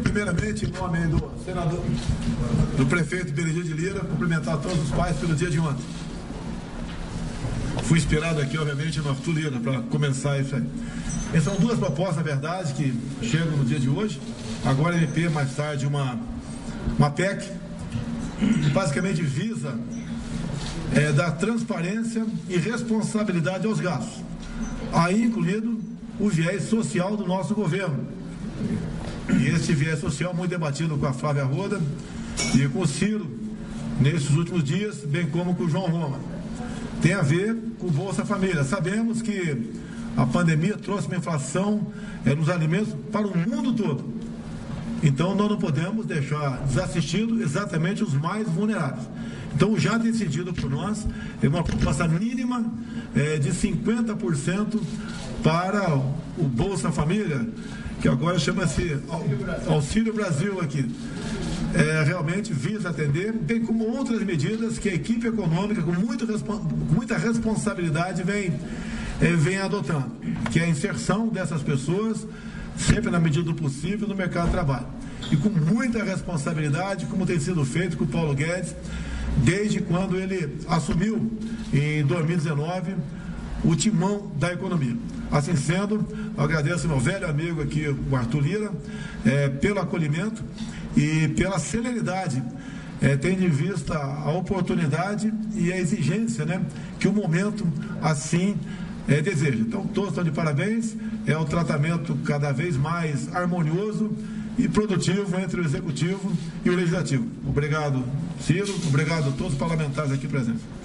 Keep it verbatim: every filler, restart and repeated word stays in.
primeiramente, em nome do senador, do prefeito Benedito de Lira, cumprimentar todos os pais pelo dia de ontem. Fui inspirado aqui, obviamente, no Arthur Lira, para começar isso aí. Essas são duas propostas, na verdade, que chegam no dia de hoje. Agora a M P, mais tarde, uma, uma P E C, que basicamente visa é, dar transparência e responsabilidade aos gastos, aí incluído o viés social do nosso governo. E esse viés social muito debatido com a Flávia Arruda e com o Ciro nesses últimos dias, bem como com o João Roma. Tem a ver com o Bolsa Família. Sabemos que a pandemia trouxe uma inflação é, nos alimentos para o mundo todo. Então nós não podemos deixar desassistido exatamente os mais vulneráveis. Então já decidido por nós, é uma proposta mínima é, de cinquenta por cento para o Bolsa Família, que agora chama-se Auxílio Brasil aqui. É, realmente visa atender, bem como outras medidas que a equipe econômica, com, muito, com muita responsabilidade, vem, é, vem adotando, que é a inserção dessas pessoas, sempre na medida do possível, no mercado de trabalho. E com muita responsabilidade, como tem sido feito com o Paulo Guedes, desde quando ele assumiu, em dois mil e dezenove, o timão da economia. Assim sendo, eu agradeço ao meu velho amigo aqui, o Arthur Lira, é, pelo acolhimento e pela celeridade, é, tendo em vista a oportunidade e a exigência, né, que o momento assim é, deseja. Então, todos estão de parabéns, é um tratamento cada vez mais harmonioso e produtivo entre o Executivo e o Legislativo. Obrigado, Ciro, obrigado a todos os parlamentares aqui presentes.